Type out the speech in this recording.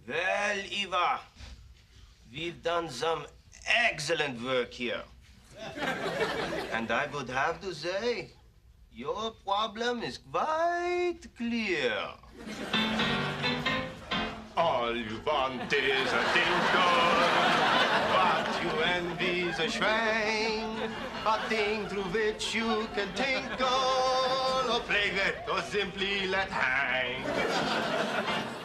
Well, Eva, we've done some excellent work here. And I would have to say, your problem is quite clear. All you want is a tinkle, but you envy the schwein, a thing through which you can tinkle, or play with, or simply let hang.